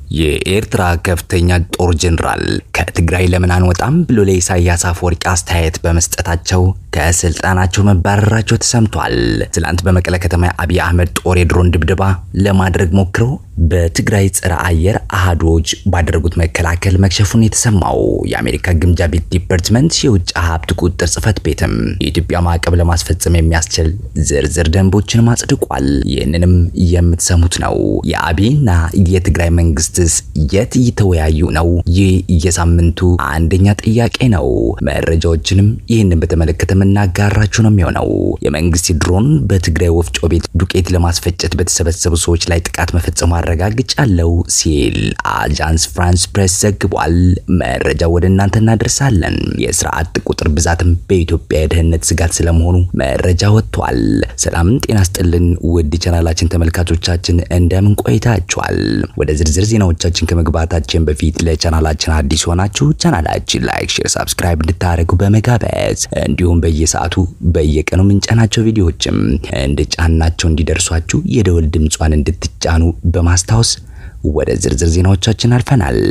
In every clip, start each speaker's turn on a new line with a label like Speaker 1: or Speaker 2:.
Speaker 1: የኤርትራ ከፍተኛ ጦር ጀነራል ከትግራይ ለምን አንወጣም ብሎ ለኢሳያስ አፈወርቂ አስተያየት በመስጠታቸው ከስልጣናቸው መባረራቸው ተሰምቷል። ትላንት በመቀለ ከተማ አብይ አህመድ ጦር የድሮን ድብደባ ለማድረግ ሞክረው በትግራይ ጸረ አየር አሃዶች ባደረጉት መከላከል መክሸፉን የተሰማው የአሜሪካ ግምጃ ቤት ዲፓርትመንት የውጭ ሀብት ቁጥጥር ጽፈት ቤትም የኢትዮጵያ ማዕቀብ ለማስፈጸም የሚያስችል ዝርዝር ደንቦችን ማጽድቋል። ይህንንም የምትሰሙት ነው። የአብይና የትግራይ መንግስትስ የት እየተወያዩ ነው? ይህ የሳምንቱ አንደኛ ጥያቄ ነው። መረጃዎችንም ይህንን በተመለከተ መናጋራችሁ ነው የሚሆነው። የመንግስት ድሮን በትግራይ ወፍጮ ቤት ዱቄት ለማስፈጨት በተሰበሰቡ ሰዎች ላይ ጥቃት መፈጸሙ አረጋግጫለሁ ሲል አጃንስ ፍራንስ ፕሬስ ዘግቧል። መረጃ ወደ እናንተ እናደርሳለን። የስርዓት ቁጥር ብዛትም በኢትዮጵያ የደህንነት ስጋት ስለመሆኑ መረጃ ወጥቷል። ሰላም ጤና ይስጥልን ውድ ቻናላችን ተመልካቾቻችን እንደምን ቆይታችኋል? ወደ ዝርዝር ዜናዎቻችን ከመግባታችን በፊት ለቻናላችን አዲስ ሆናችሁ ቻናላችን ላይክ፣ ሼር፣ ሰብስክራይብ እንድታደርጉ በመጋበዝ እንዲሁም በየሰዓቱ በየቀኑ ምንጫናቸው ቪዲዮዎችም እንደጫናቸው እንዲደርሷችሁ የደወል ድምጿን እንድትጫኑ በማስታወስ ወደ ዝርዝር ዜናዎቻችን አልፈናል።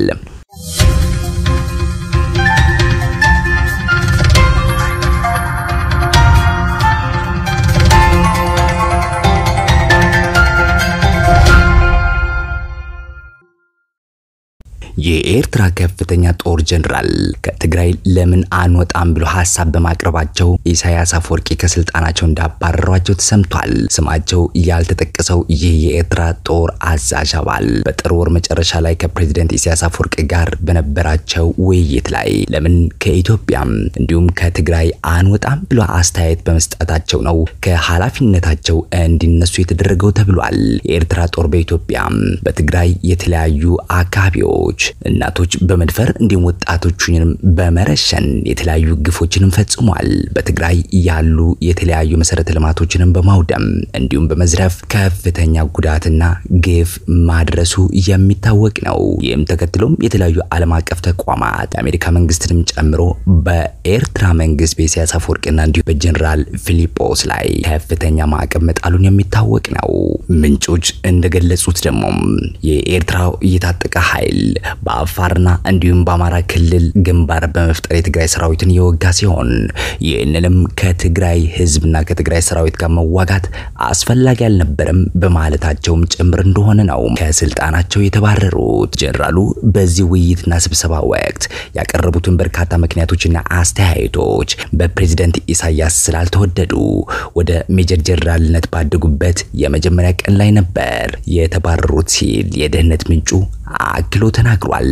Speaker 1: የኤርትራ ከፍተኛ ጦር ጀነራል ከትግራይ ለምን አንወጣም ብሎ ሐሳብ በማቅረባቸው ኢሳያስ አፈወርቂ ከስልጣናቸው እንዳባረሯቸው ተሰምቷል። ስማቸው ያልተጠቀሰው ይህ የኤርትራ ጦር አዛዥ አባል በጥር ወር መጨረሻ ላይ ከፕሬዝዳንት ኢሳያስ አፈወርቂ ጋር በነበራቸው ውይይት ላይ ለምን ከኢትዮጵያም እንዲሁም ከትግራይ አንወጣም ብሎ አስተያየት በመስጠታቸው ነው ከኃላፊነታቸው እንዲነሱ የተደረገው ተብሏል። የኤርትራ ጦር በኢትዮጵያ በትግራይ የተለያዩ አካባቢዎች እናቶች በመድፈር እንዲሁም ወጣቶችንም በመረሸን የተለያዩ ግፎችንም ፈጽሟል። በትግራይ ያሉ የተለያዩ መሰረተ ልማቶችንም በማውደም እንዲሁም በመዝረፍ ከፍተኛ ጉዳትና ግፍ ማድረሱ የሚታወቅ ነው። ይህም ተከትሎም የተለያዩ ዓለም አቀፍ ተቋማት የአሜሪካ መንግስትንም ጨምሮ በኤርትራ መንግስት በኢሳያስ አፈወርቂና እንዲሁም በጀነራል ፊሊጶስ ላይ ከፍተኛ ማዕቀብ መጣሉን የሚታወቅ ነው። ምንጮች እንደገለጹት ደግሞ የኤርትራ የታጠቀ ኃይል በአፋርና እንዲሁም በአማራ ክልል ግንባር በመፍጠር የትግራይ ሰራዊትን የወጋ ሲሆን ይህንንም ከትግራይ ህዝብና ከትግራይ ሰራዊት ጋር መዋጋት አስፈላጊ አልነበረም በማለታቸውም ጭምር እንደሆነ ነው ከስልጣናቸው የተባረሩት። ጀነራሉ በዚህ ውይይትና ስብሰባ ወቅት ያቀረቡትን በርካታ ምክንያቶችና አስተያየቶች በፕሬዝዳንት ኢሳያስ ስላልተወደዱ ወደ ሜጀር ጀነራልነት ባደጉበት የመጀመሪያ ቀን ላይ ነበር የተባረሩት ሲል የደህንነት ምንጩ አክሎ ተናግሯል።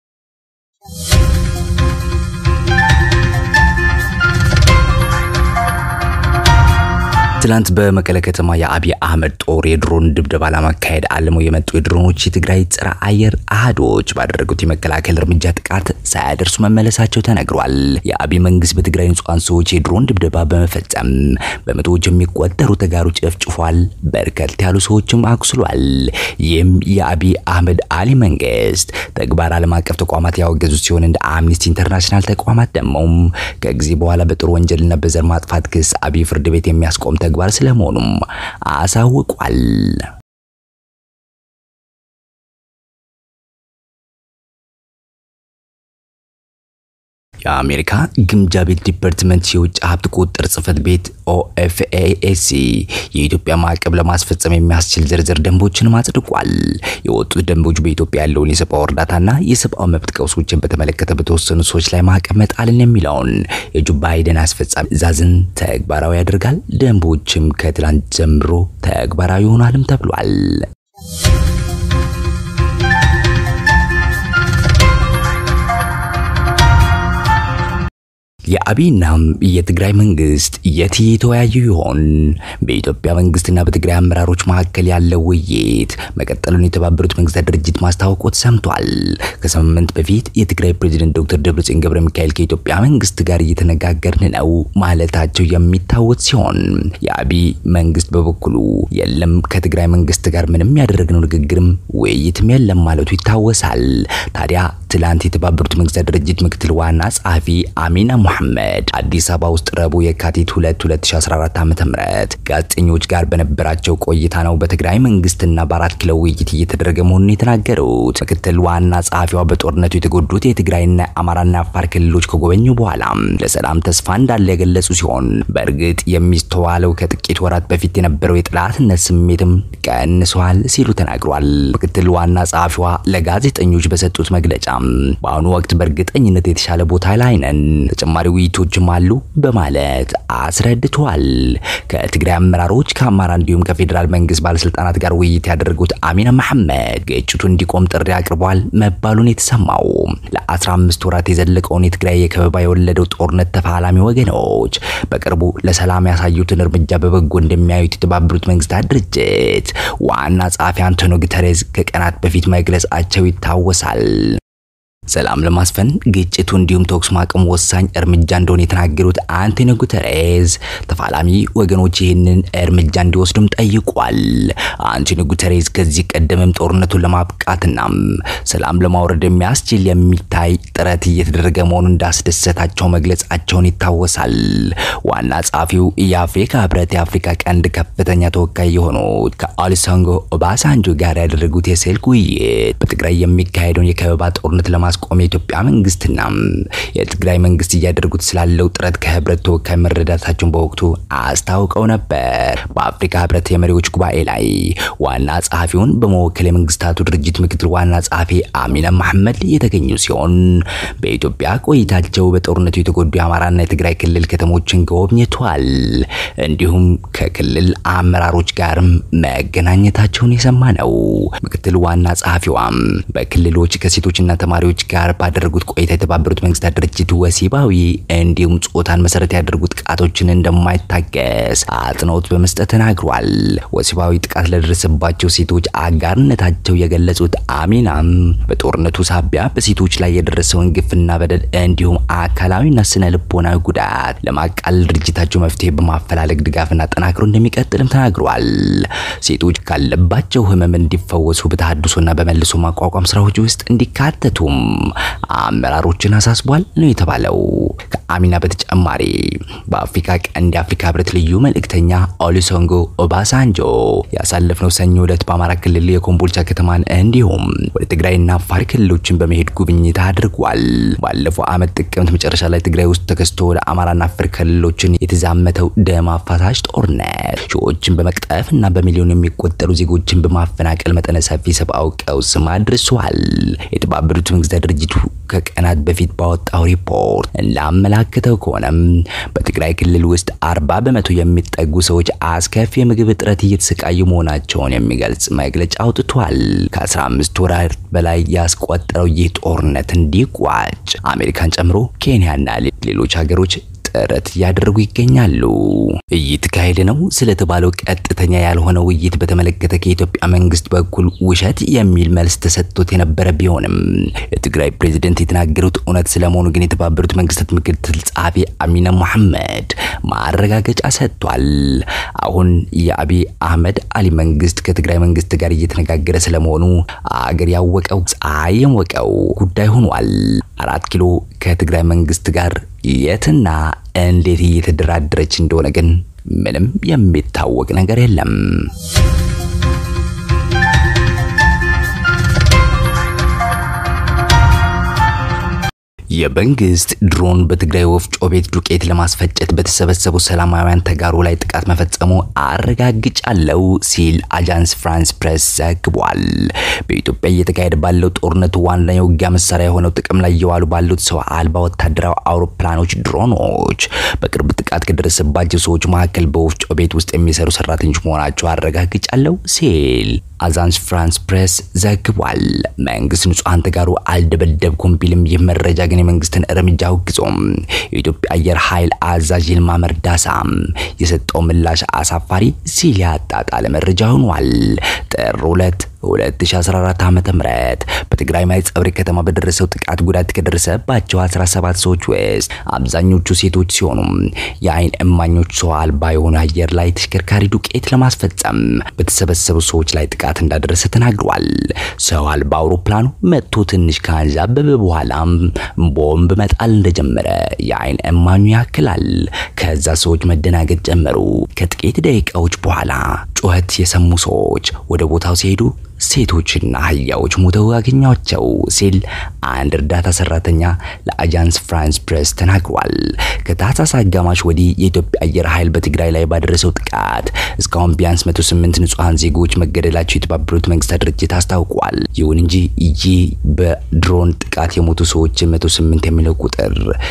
Speaker 1: ትላንት በመቀለ ከተማ የአብይ አህመድ ጦር የድሮን ድብደባ ለማካሄድ አልመው የመጡ የድሮኖች የትግራይ ጸረ አየር አሃዶች ባደረጉት የመከላከል እርምጃ ጥቃት ሳያደርሱ መመለሳቸው ተነግሯል። የአብይ መንግስት በትግራይ ንጹሃን ሰዎች የድሮን ድብደባ በመፈጸም በመቶዎች የሚቆጠሩ ተጋሩ ጨፍጭፏል፣ በርከት ያሉ ሰዎችም አቁስሏል። ይህም የአብይ አህመድ አሊ መንግስት ተግባር ዓለም አቀፍ ተቋማት ያወገዙ ሲሆን እንደ አምነስቲ ኢንተርናሽናል ተቋማት ደግሞ ከጊዜ በኋላ በጦር ወንጀልና በዘር ማጥፋት ክስ አብይ ፍርድ ቤት የሚያስቆም ተግባር ስለመሆኑም አሳውቋል። የአሜሪካ ግምጃ ቤት ዲፓርትመንት የውጭ ሀብት ቁጥጥር ጽፈት ቤት OFAC የኢትዮጵያ ማዕቀብ ለማስፈጸም የሚያስችል ዝርዝር ደንቦችን ማጽድቋል። የወጡት ደንቦች በኢትዮጵያ ያለውን የሰብአዊ እርዳታና የሰብአዊ መብት ቀውሶችን በተመለከተ በተወሰኑ ሰዎች ላይ ማዕቀብ መጣልን የሚለውን የጆ ባይደን አስፈጻሚ ትዕዛዝን ተግባራዊ ያደርጋል። ደንቦችም ከትላንት ጀምሮ ተግባራዊ ይሆናልም ተብሏል። የአብይና የትግራይ መንግስት የት እየተወያዩ ይሆን? በኢትዮጵያ መንግስትና በትግራይ አመራሮች መካከል ያለው ውይይት መቀጠሉን የተባበሩት መንግስታት ድርጅት ማስታወቁ ተሰምቷል። ከሳምንት በፊት የትግራይ ፕሬዝዳንት ዶክተር ደብረጽዮን ገብረሚካኤል ከኢትዮጵያ መንግስት ጋር እየተነጋገርን ነው ማለታቸው የሚታወቅ ሲሆን የአብይ መንግስት በበኩሉ የለም ከትግራይ መንግስት ጋር ምንም ያደረግነው ንግግርም ውይይትም የለም ማለቱ ይታወሳል። ታዲያ ትላንት የተባበሩት መንግስታት ድርጅት ምክትል ዋና ጸሐፊ አሚና መሐመድ አዲስ አበባ ውስጥ ረቡዕ የካቲት 2 2014 ዓ.ም ጋዜጠኞች ጋር በነበራቸው ቆይታ ነው በትግራይ መንግስትና በአራት ኪሎ ውይይት እየተደረገ መሆኑን የተናገሩት። ምክትል ዋና ጸሐፊዋ በጦርነቱ የተጎዱት የትግራይና አማራና አፋር ክልሎች ከጎበኙ በኋላ ለሰላም ተስፋ እንዳለ የገለጹ ሲሆን በእርግጥ የሚስተዋለው ከጥቂት ወራት በፊት የነበረው የጥላትነት ስሜትም ቀንሷል ሲሉ ተናግሯል። ምክትል ዋና ጸሐፊዋ ለጋዜጠኞች በሰጡት መግለጫ በአሁኑ ወቅት በእርግጠኝነት የተሻለ ቦታ ላይ ነን፣ ተጨማሪ ውይይቶችም አሉ በማለት አስረድቷል። ከትግራይ አመራሮች ከአማራ እንዲሁም ከፌደራል መንግስት ባለስልጣናት ጋር ውይይት ያደረጉት አሚና መሐመድ ግጭቱ እንዲቆም ጥሪ አቅርቧል መባሉን የተሰማው ለ15 ወራት የዘለቀውን የትግራይ የከበባ የወለደው ጦርነት ተፋላሚ ወገኖች በቅርቡ ለሰላም ያሳዩትን እርምጃ በበጎ እንደሚያዩት የተባበሩት መንግስታት ድርጅት ዋና ጸሐፊ አንቶኒዮ ጉተሬዝ ከቀናት በፊት መግለጻቸው ይታወሳል። ሰላም ለማስፈን ግጭቱ እንዲሁም ተኩስ ማቆም ወሳኝ እርምጃ እንደሆነ የተናገሩት አንቶኒዮ ጉተሬዝ ተፋላሚ ወገኖች ይህንን እርምጃ እንዲወስዱም ጠይቋል። አንቶኒዮ ጉተሬዝ ከዚህ ቀደምም ጦርነቱን ለማብቃትና ሰላም ለማውረድ የሚያስችል የሚታይ ጥረት እየተደረገ መሆኑን እንዳስደሰታቸው መግለጻቸውን ይታወሳል። ዋና ጸሐፊው የአፍሪካ ህብረት የአፍሪካ ቀንድ ከፍተኛ ተወካይ የሆኑት ከኦሉሴጉን ኦባሳንጆ ጋር ያደረጉት የስልክ ውይይት በትግራይ የሚካሄደውን የከበባ ጦርነት ለማስቆም የኢትዮጵያ መንግስትና የትግራይ መንግስት እያደረጉት ስላለው ጥረት ከህብረት ተወካይ መረዳታቸውን በወቅቱ አስታውቀው ነበር። በአፍሪካ ህብረት የመሪዎች ጉባኤ ላይ ዋና ጸሐፊውን በመወከል የመንግስታቱ ድርጅት ምክትል ዋና ጸሐፊ አሚና መሐመድ የተገኙ ሲሆን በኢትዮጵያ ቆይታቸው በጦርነቱ የተጎዱ የአማራና የትግራይ ክልል ከተሞችን ጎብኝተዋል። እንዲሁም ከክልል አመራሮች ጋርም መገናኘታቸውን የሰማ ነው። ምክትል ዋና ጸሐፊዋም በክልሎች ከሴቶችና ተማሪዎች ጋር ባደረጉት ቆይታ የተባበሩት መንግስታት ድርጅት ወሲባዊ እንዲሁም ጾታን መሰረት ያደረጉ ጥቃቶችን እንደማይታገስ አጽንኦት በመስጠት ተናግሯል። ወሲባዊ ጥቃት ለደረሰባቸው ሴቶች አጋርነታቸው የገለጹት አሚናም በጦርነቱ ሳቢያ በሴቶች ላይ የደረሰውን ግፍና በደል እንዲሁም አካላዊና ስነ ልቦናዊ ጉዳት ለማቃለል ድርጅታቸው መፍትሄ በማፈላለግ ድጋፍና ጠናክሮ እንደሚቀጥልም ተናግሯል። ሴቶች ካለባቸው ህመም እንዲፈወሱ በተሐድሶና በመልሶ ማቋቋም ስራዎች ውስጥ እንዲካተቱም አመራሮችን አሳስቧል ነው የተባለው። ከአሚና በተጨማሪ በአፍሪካ ቀንድ የአፍሪካ ህብረት ልዩ መልእክተኛ ኦሉሴጉን ኦባሳንጆ ያሳለፍነው ሰኞ ዕለት በአማራ ክልል የኮምቦልቻ ከተማን እንዲሁም ወደ ትግራይና አፋር ክልሎችን በመሄድ ጉብኝት አድርጓል። ባለፈው ዓመት ጥቅምት መጨረሻ ላይ ትግራይ ውስጥ ተከስቶ ወደ አማራና አፋር ክልሎችን የተዛመተው ደም አፋሳሽ ጦርነት ሺዎችን በመቅጠፍና በሚሊዮን የሚቆጠሩ ዜጎችን በማፈናቀል መጠነ ሰፊ ሰብአዊ ቀውስ አድርሷል። የተባበሩት መንግስታት ድርጅት ከቀናት በፊት ባወጣው ሪፖርት እንዳመላከተው ከሆነም በትግራይ ክልል ውስጥ 40% የሚጠጉ ሰዎች አስከፊ የምግብ እጥረት እየተሰቃዩ መሆናቸውን የሚገልጽ መግለጫ አውጥቷል። ከ15 ወራት በላይ ያስቆጠረው ይህ ጦርነት እንዲቋጭ አሜሪካን ጨምሮ ኬንያና ሌሎች ሀገሮች ጥረት ያደረጉ ይገኛሉ። እየተካሄደ ነው ስለተባለው ቀጥተኛ ያልሆነ ውይይት በተመለከተ ከኢትዮጵያ መንግስት በኩል ውሸት የሚል መልስ ተሰጥቶት የነበረ ቢሆንም የትግራይ ፕሬዝዳንት የተናገሩት እውነት ስለመሆኑ ግን የተባበሩት መንግስታት ምክትል ጸሐፊ አሚና መሐመድ ማረጋገጫ ሰጥቷል። አሁን የአብይ አህመድ አሊ መንግስት ከትግራይ መንግስት ጋር እየተነጋገረ ስለመሆኑ አገር ያወቀው ፀሐይ የሞቀው ጉዳይ ሆኗል። 4 ኪሎ ከትግራይ መንግስት ጋር የትና እንዴት እየተደራደረች እንደሆነ ግን ምንም የሚታወቅ ነገር የለም። የመንግስት ድሮን በትግራይ ወፍጮ ቤት ዱቄት ለማስፈጨት በተሰበሰቡ ሰላማዊያን ተጋሩ ላይ ጥቃት መፈጸሙ አረጋግጫለው ሲል አጃንስ ፍራንስ ፕሬስ ዘግቧል። በኢትዮጵያ እየተካሄደ ባለው ጦርነት ዋና የውጊያ መሳሪያ የሆነው ጥቅም ላይ የዋሉ ባሉት ሰው አልባ ወታደራዊ አውሮፕላኖች ድሮኖች በቅርብ ጥቃት ከደረሰባቸው ሰዎች መካከል በወፍጮ ቤት ውስጥ የሚሰሩ ሰራተኞች መሆናቸው አረጋግጫለው ሲል አጃንስ ፍራንስ ፕሬስ ዘግቧል። መንግስት ንጹሃን ተጋሩ አልደበደብኩም ቢልም የመረጃ ግን የመንግስትን እርምጃ አውግዞም የኢትዮጵያ አየር ኃይል አዛዥ ይልማ መርዳሳ የሰጠው ምላሽ አሳፋሪ ሲል ያጣጣለ መረጃ ሆኗል። ጥር 2 2014 ዓመተ ምህረት በትግራይ ማይጸብሪ ከተማ በደረሰው ጥቃት ጉዳት ከደረሰባቸው 17 ሰዎች ውስጥ አብዛኞቹ ሴቶች ሲሆኑ የአይን እማኞች ሰው አልባ የሆነ አየር ላይ ተሽከርካሪ ዱቄት ለማስፈጸም በተሰበሰቡ ሰዎች ላይ ጥቃት እንዳደረሰ ተናግሯል። ሰው አልባ አውሮፕላኑ መጥቶ ትንሽ ካንዣበበ በኋላ ቦምብ መጣል እንደጀመረ የአይን እማኙ ያክላል። ከዛ ሰዎች መደናገጥ ጀመሩ። ከጥቂት ደቂቃዎች በኋላ ጩኸት የሰሙ ሰዎች ወደ ቦታው ሲሄዱ ሴቶችና አህያዎች ሞተው አገኟቸው ሲል አንድ እርዳታ ሰራተኛ ለአጃንስ ፍራንስ ፕሬስ ተናግሯል። ከታህሳስ አጋማሽ ወዲህ የኢትዮጵያ አየር ኃይል በትግራይ ላይ ባደረሰው ጥቃት እስካሁን ቢያንስ 108 ንጹሃን ዜጎች መገደላቸው የተባበሩት መንግስታት ድርጅት አስታውቋል። ይሁን እንጂ ይህ በድሮን ጥቃት የሞቱ ሰዎች 108 የሚለው ቁጥር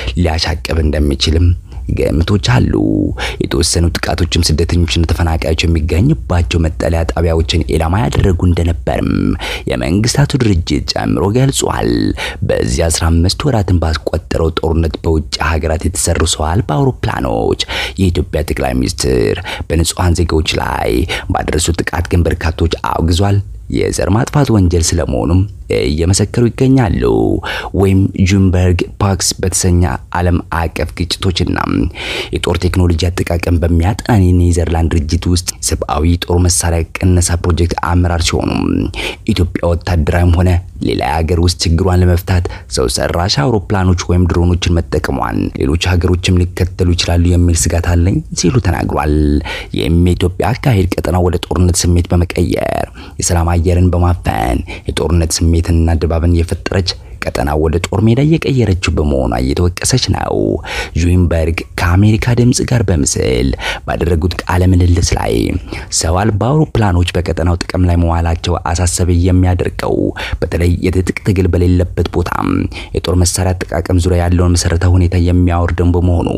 Speaker 1: ሊያሻቅብ እንደሚችልም ገምቶች አሉ። የተወሰኑ ጥቃቶችም ስደተኞችና ተፈናቃዮች የሚገኙባቸው መጠለያ ጣቢያዎችን ኢላማ ያደረጉ እንደነበርም የመንግስታቱ ድርጅት ጨምሮ ገልጿል። በዚህ 15 ወራትን ባስቆጠረው ጦርነት በውጭ ሀገራት የተሰሩ ሰው አልባ አውሮፕላኖች የኢትዮጵያ ጠቅላይ ሚኒስትር በንጹሃን ዜጎች ላይ ባደረሱት ጥቃት ግን በርካቶች አውግዟል። የዘር ማጥፋት ወንጀል ስለመሆኑም እየመሰከሩ ይገኛሉ። ወይም ጁምበርግ ፓክስ በተሰኘ ዓለም አቀፍ ግጭቶችና የጦር ቴክኖሎጂ አጠቃቀም በሚያጠና የኔዘርላንድ ድርጅት ውስጥ ሰብአዊ ጦር መሳሪያ ቅነሳ ፕሮጀክት አመራር ሲሆኑ ኢትዮጵያ ወታደራዊም ሆነ ሌላ ሀገር ውስጥ ችግሯን ለመፍታት ሰው ሰራሽ አውሮፕላኖች ወይም ድሮኖችን መጠቀሟን ሌሎች ሀገሮችም ሊከተሉ ይችላሉ የሚል ስጋት አለኝ ሲሉ ተናግሯል። የኢትዮጵያ አካሄድ ቀጠናው ወደ ጦርነት ስሜት በመቀየር የሰላም አየርን በማፈን የጦርነት ስሜትና ድባብን የፈጠረች ቀጠናው ወደ ጦር ሜዳ እየቀየረችው በመሆኗ እየተወቀሰች ነው። ጁምበርግ ከአሜሪካ ድምጽ ጋር በምስል ባደረጉት ቃለ ምልልስ ላይ ሰው አልባ አውሮፕላኖች በቀጠናው ጥቅም ላይ መዋላቸው አሳሳቢ የሚያደርገው በተለይ የትጥቅ ትግል በሌለበት ቦታ የጦር መሳሪያ አጠቃቀም ዙሪያ ያለውን መሰረታዊ ሁኔታ የሚያወርደው በመሆኑ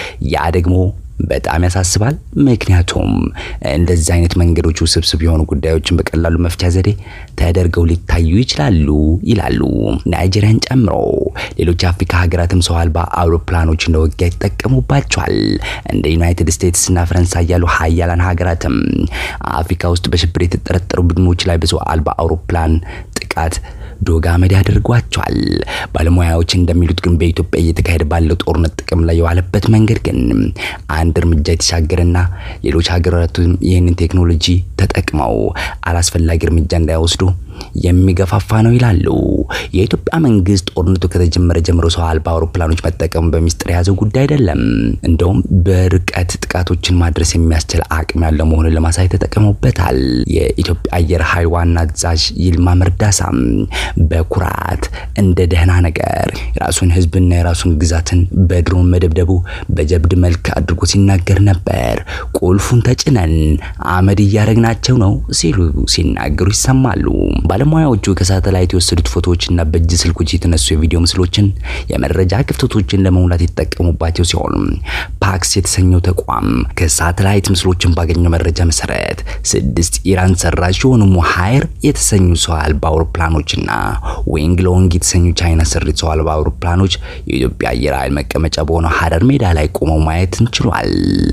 Speaker 1: ያ ደግሞ በጣም ያሳስባል። ምክንያቱም እንደዚህ አይነት መንገዶች ውስብስብ የሆኑ ጉዳዮችን በቀላሉ መፍቻ ዘዴ ተደርገው ሊታዩ ይችላሉ ይላሉ። ናይጄሪያን ጨምሮ ሌሎች አፍሪካ ሀገራትም ሰው አልባ አውሮፕላኖች እንደወጊያ ይጠቀሙባቸዋል። እንደ ዩናይትድ ስቴትስ እና ፈረንሳይ ያሉ ሀያላን ሀገራትም አፍሪካ ውስጥ በሽብር የተጠረጠሩ ቡድኖች ላይ በሰው አልባ አውሮፕላን ጥቃት ዶጋመድ ያደርጓቸዋል። ባለሙያዎች እንደሚሉት ግን በኢትዮጵያ እየተካሄደ ባለው ጦርነት ጥቅም ላይ የዋለበት መንገድ ግን አንድ እርምጃ የተሻገረና ሌሎች ሀገራትም ይህንን ቴክኖሎጂ ተጠቅመው አላስፈላጊ እርምጃ እንዳይወስዱ የሚገፋፋ ነው ይላሉ። የኢትዮጵያ መንግስት ጦርነቱ ከተጀመረ ጀምሮ ሰው አልባ አውሮፕላኖች መጠቀም በሚስጥር የያዘው ጉዳይ አይደለም። እንደውም በርቀት ጥቃቶችን ማድረስ የሚያስችል አቅም ያለው መሆኑን ለማሳየት ተጠቅመውበታል። የኢትዮጵያ አየር ኃይል ዋና አዛዥ ይልማ መርዳሳ በኩራት እንደ ደህና ነገር የራሱን ህዝብና የራሱን ግዛትን በድሮን መደብደቡ በጀብድ መልክ አድርጎ ሲናገር ነበር። ቁልፉን ተጭነን አመድ እያረግናቸው ነው ሲሉ ሲናገሩ ይሰማሉ። ባለሙያዎቹ ከሳተላይት የወሰዱት ፎቶዎችና በእጅ ስልኮች የተነሱ የቪዲዮ ምስሎችን የመረጃ ክፍተቶችን ለመሙላት የተጠቀሙባቸው ሲሆን ፓክስ የተሰኘው ተቋም ከሳተላይት ምስሎችን ባገኘው መረጃ መሰረት 6 ኢራን ሰራሽ የሆኑ ሙሃይር የተሰኙ ሰው አልባ አውሮፕላኖችና ዊንግ ሎንግ የተሰኙ ቻይና ሰራሽ ሰው አልባ አውሮፕላኖች የኢትዮጵያ አየር ኃይል መቀመጫ በሆነው ሀረር ሜዳ ላይ ቆመው ማየት እንችሏል።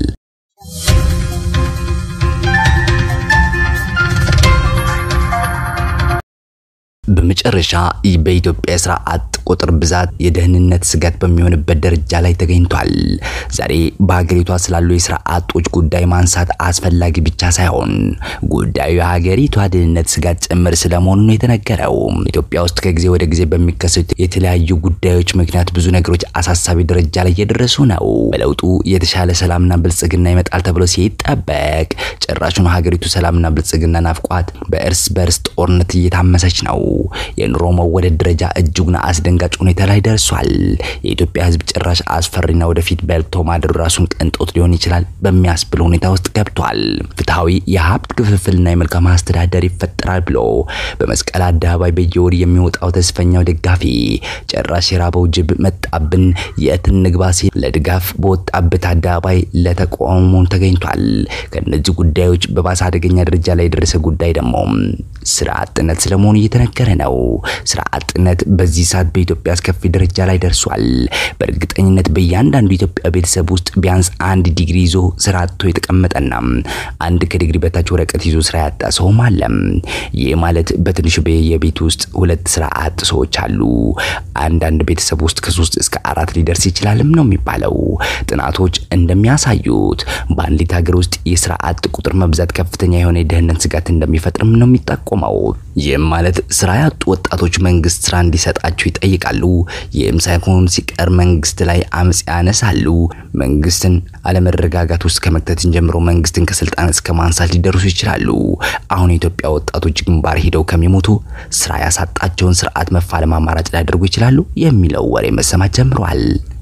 Speaker 1: በመጨረሻ በኢትዮጵያ ስራ አጥ ቁጥር ብዛት የደህንነት ስጋት በሚሆንበት ደረጃ ላይ ተገኝቷል። ዛሬ በአገሪቷ ስላሉ የስራ አጦች ጉዳይ ማንሳት አስፈላጊ ብቻ ሳይሆን ጉዳዩ የሀገሪቷ ደህንነት ስጋት ጭምር ስለመሆኑ ነው የተነገረው። ኢትዮጵያ ውስጥ ከጊዜ ወደ ጊዜ በሚከሰቱ የተለያዩ ጉዳዮች ምክንያት ብዙ ነገሮች አሳሳቢ ደረጃ ላይ እየደረሱ ነው። በለውጡ የተሻለ ሰላምና ብልጽግና ይመጣል ተብሎ ሲጠበቅ ጭራሹን ሀገሪቱ ሰላምና ብልጽግና ናፍቋት በእርስ በርስ ጦርነት እየታመሰች ነው። የኑሮ መወደድ ደረጃ እጅጉን አስደንጋጭ ሁኔታ ላይ ደርሷል። የኢትዮጵያ ህዝብ ጭራሽ አስፈሪና ወደፊት በልቶ ማድሩ ራሱን ቅንጦት ሊሆን ይችላል በሚያስብል ሁኔታ ውስጥ ገብቷል። ፍትሃዊ የሀብት ክፍፍልና የመልካም አስተዳደር ይፈጠራል ብሎ በመስቀል አደባባይ በየወር የሚወጣው ተስፈኛው ደጋፊ ጭራሽ የራበው ጅብ መጣብን የትን ንግባ ሲል ለድጋፍ በወጣበት አደባባይ ለተቃውሞ ተገኝቷል። ከነዚህ ጉዳዮች በባሰ አደገኛ ደረጃ ላይ የደረሰ ጉዳይ ደግሞ ስራ አጥነት ስለመሆኑ እየተነገረ ነው። ስራ አጥነት በዚህ ሰዓት በኢትዮጵያ አስከፊ ደረጃ ላይ ደርሷል። በእርግጠኝነት በእያንዳንዱ ኢትዮጵያ ቤተሰብ ውስጥ ቢያንስ አንድ ዲግሪ ይዞ ስራ አጥቶ የተቀመጠና አንድ ከዲግሪ በታች ወረቀት ይዞ ስራ ያጣ ሰውም አለ። ይህ ማለት በትንሹ በየቤት ውስጥ ሁለት ስራ አጥ ሰዎች አሉ። አንዳንድ ቤተሰብ ውስጥ ከ3 እስከ 4 ሊደርስ ይችላልም ነው የሚባለው። ጥናቶች እንደሚያሳዩት በአንዲት ሀገር ውስጥ የስራ አጥ ቁጥር መብዛት ከፍተኛ የሆነ የደህንነት ስጋት እንደሚፈጥርም ነው የሚጠቆመው። ይህም ማለት ስራ ያጡ ወጣቶች መንግስት ስራ እንዲሰጣቸው ይጠይቃሉ። ይህም ሳይሆን ሲቀር መንግስት ላይ አመጽ ያነሳሉ። መንግስትን አለመረጋጋት ውስጥ ከመክተትን ጀምሮ መንግስትን ከስልጣን እስከ ማንሳት ሊደርሱ ይችላሉ። አሁን የኢትዮጵያ ወጣቶች ግንባር ሄደው ከሚሞቱ ስራ ያሳጣቸውን ስርዓት መፋለም አማራጭ ሊያደርጉ ይችላሉ የሚለው ወሬ መሰማት ጀምሯል።